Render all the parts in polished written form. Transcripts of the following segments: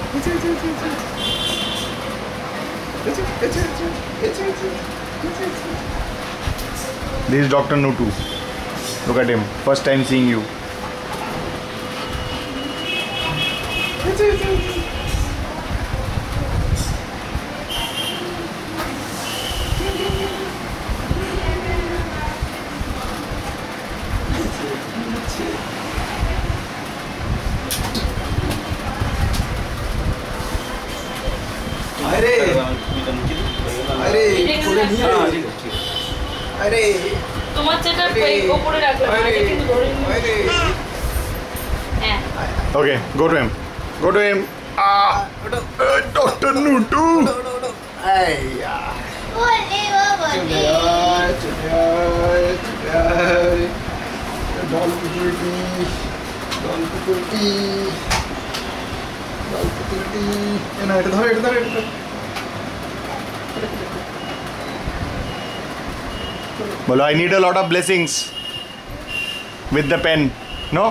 This is Dr. Nutu. Look at him. First time seeing you. अरे अरे अरे তোমার যেটা উপরে রাখলাম আগে কিন্তু ধরে হ্যাঁ Okay, go to him. Go to him. Dr. Nutu. ওরে বাবা Well, I need a lot of blessings with the pen. No?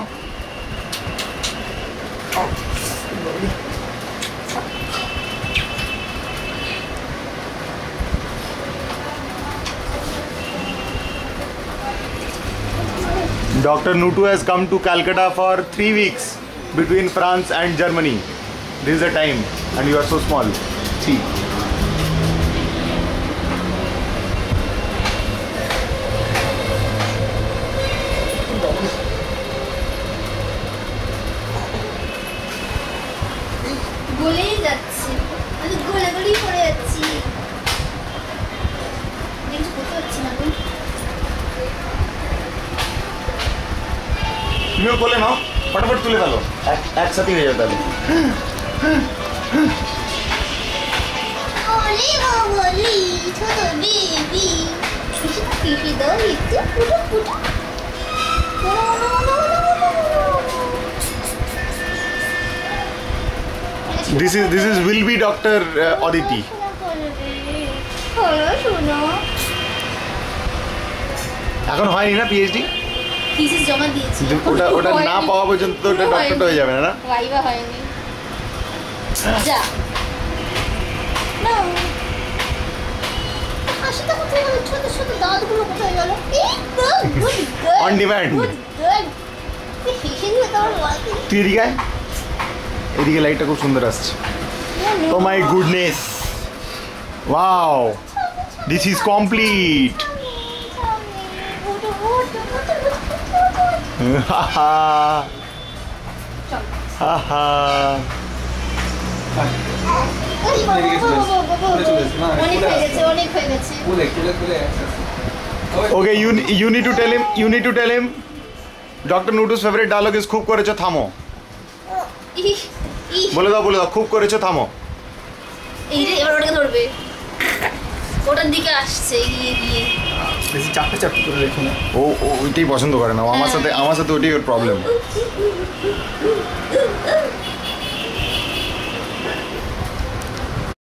Dr. Nutu has come to Calcutta for 3 weeks between France and Germany. This is the time, and you are so small. See. গলেই যাচ্ছে আমি গলে পড়ে যাচ্ছি কিছু করতে পারছি না তুমিও বলে নাও ফটাফট তুলে ফেলো একসাথে হয়ে যাবে ওলি ওলি ছোট বেবি পিপি দাও একটু Putu Putu This is will be Dr. Aditi. এখন হয়নি না পিএইচডি থিসিস জমা দিয়েছি ওটা না পাওয়া পর্যন্ত তো ওটা ডক্টর হয়ে যাবে না ভাইবা হয়নি যা না আসলে কোথায় গেল ছোট ছোট দাঁতগুলো কোথায় গেল এই good On demand. Good fishing में तो তুই এদিকে লাইটটা খুব সুন্দর আসছে oh my goodness wow this is complete হাহা হাহা অনেক হয়ে গেছে Okay, you need to tell him Dr. Nutu's favorite dialogue is খুব করেছো থামো বলে দাও খুব করেছো থামো এই রে এবার ওটাকে ধরবে ওটার দিকে আসছে গিয়ে বেশি চাপটা করে রেখো না ও ওইটাই পছন্দ করে না আমার সাথে ওইটাই ওর প্রবলেম